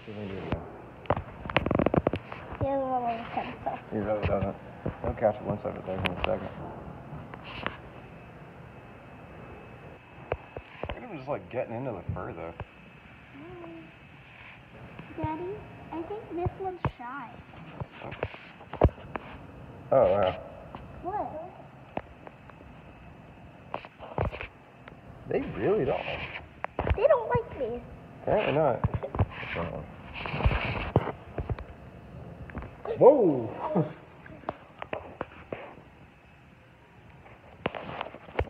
See if we can do it again. He has a little pencil. He really doesn't. He'll catch it once over there in a second. Look at him just like getting into the fur though. Daddy, I think this one's shy. Oh wow. What? They really don't. They don't like me. Apparently not. Whoa!